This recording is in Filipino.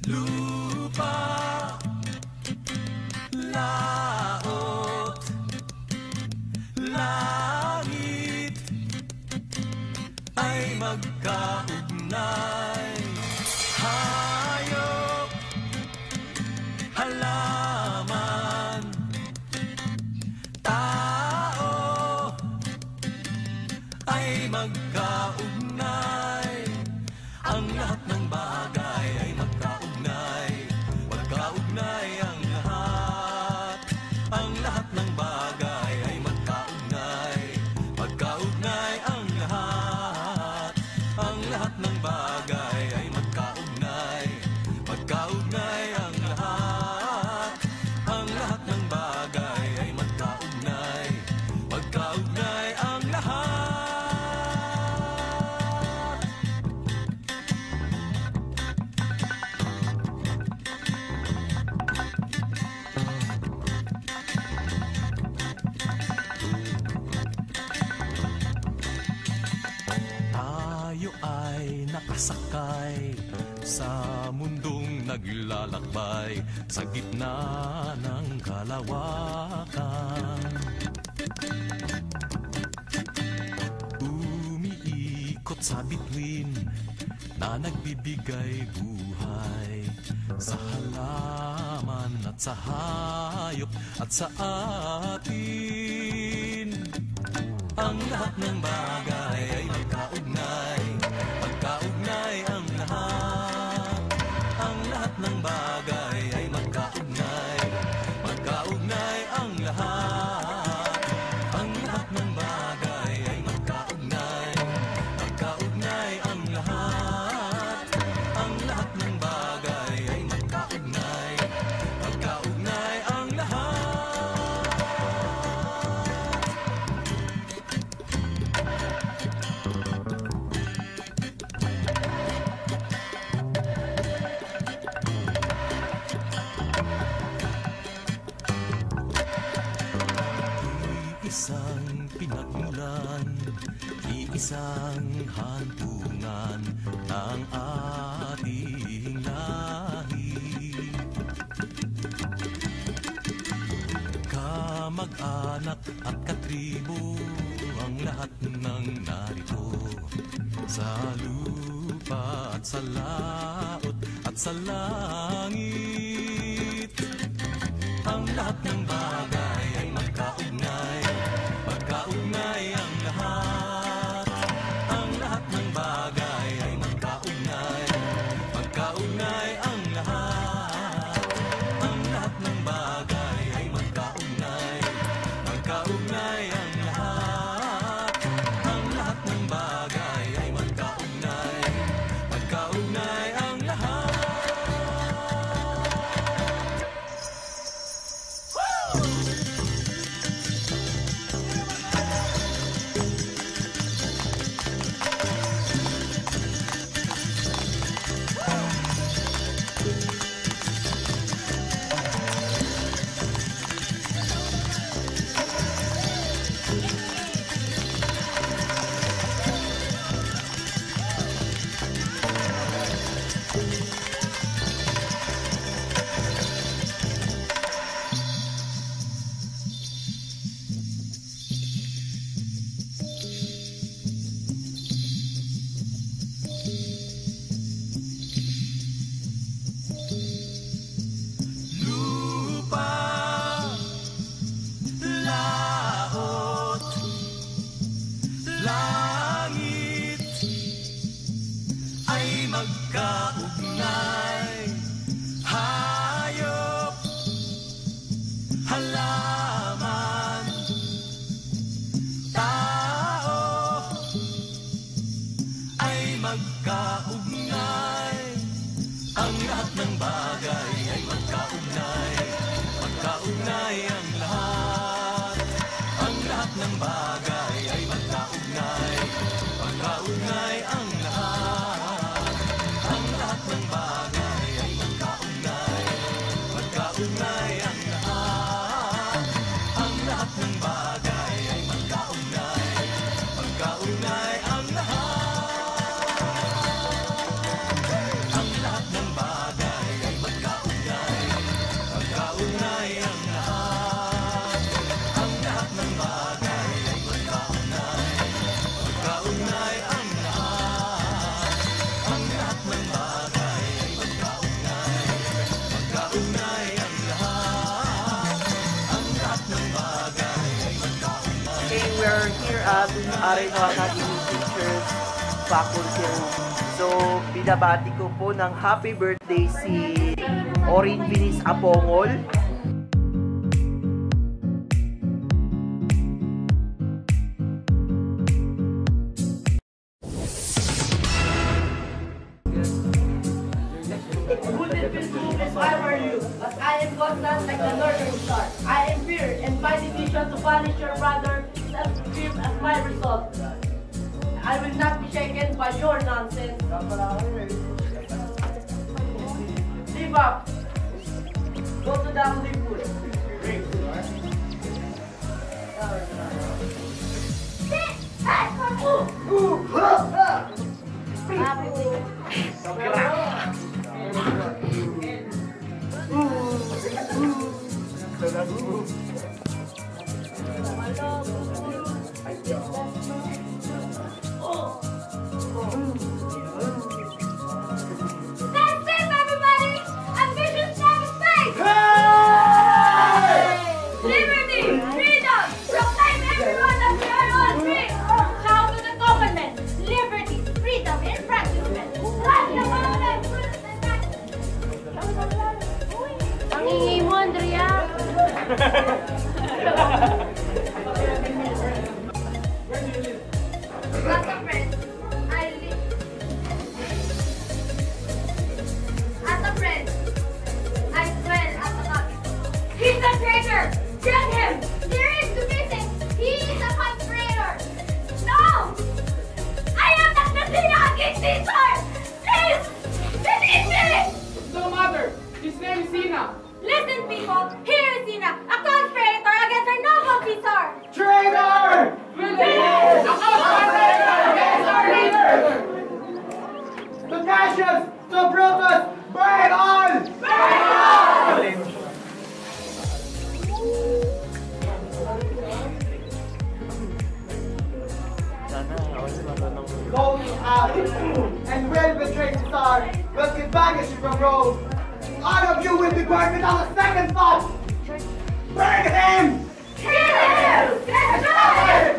Lupa, laot, langit ay magkaugnay. Hayop, halaman, tao ay magkaugnay. Ang lahat ng bagay ay magkaugnay. Magkaugnay ang lahat. Ang lahat ng bagay ay magkaugnay. Magkaugnay ang lahat. Ang lahat ng bagay ay magkaugnay. Magkaugnay ang lahat. Ang lahat ng bagay ay magkaugnay. Magkaugnay ang lahat. Tayo ay nakasakay sa mundong naglalakbay sa gitna ng kalawakan. Umiikot sa bituin na nagbibigay buhay sa halaman at sa hayop at sa atin. Ang lahat ng bagay ay magkaugnay. Magkaugnay ang lahat. Ang lahat ng bagay ay magkaugnay. Magkaugnay ang lahat. Ang lahat ng bagay ay magkaugnay. Magkaugnay ang lahat. Ang lahat ng bagay ay magkaugnay. Magkaugnay ang lahat. Iisang pinagmulan, iisang hantungan ng ating lahi. Kamag-anak at katribo ang lahat ng narito sa lupa at sa laot at sa langit. Ang lahat ng bagay ay magkaugnay. Magkaugnay ang lahat. Ang lahat ng bagay ay magkaugnay. Magkaugnay ang lahat. Ang lahat ng bagay ay magkaugnay. Magkaugnay ang lahat. Ang lahat ng bagay ay magkaugnay. Magkaugnay ang lahat. Langit ay magkaugnay. Hayop, halaman, tao ay magkaugnay. Ang lahat ng bagay ay magkaugnay. Magkaugnay ang lahat. Ang lahat ng bagay ay magkaugnay. are here at Arenawa Academy Teachers Faculty Room. So, binabati ko po ng happy birthday si Orin Vinis Apongol. I were you, but I am constant like the northern star. I am fear, and by decision to punish your brother, self-esteem as my result. I will not be shaken by your nonsense. Live up. Go to the Hollywood. He's a traitor! Get him! There is to missing! He is a conspirator! No! I am not the Sina against Caesar! Please! Believe me! No matter! His name is Sina! Listen, people! Here is Sina, a conspirator against our noble Caesar! Traitor! Villain! A conspirator against our leader! To Cassius! To Brutus! Burn all! Burn all! Those who have and will betray Caesar will get baggage from Rome. All of you will be burned without a second thought. Burn him! Kill him! Destroy him!